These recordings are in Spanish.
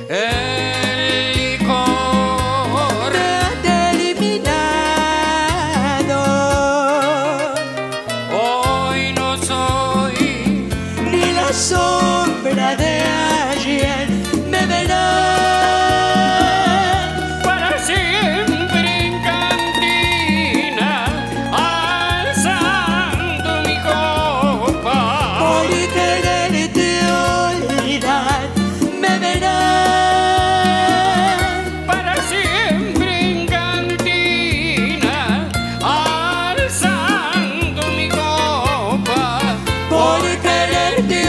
El licor me ha terminado. hoy no soy Ni la sombra de ayer me verá. para siempre en cantina, alzando mi copa. Por quererte olvidar me verá. Para siempre en cantina, alzando mi copa. Por quererte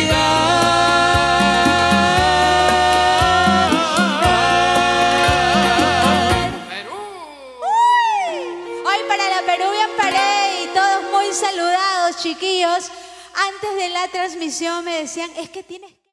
olvidar. Perú. Hoy para la Peruvian Parade, todos muy saludados, chiquillos. Antes de la transmisión me decían, es que tienes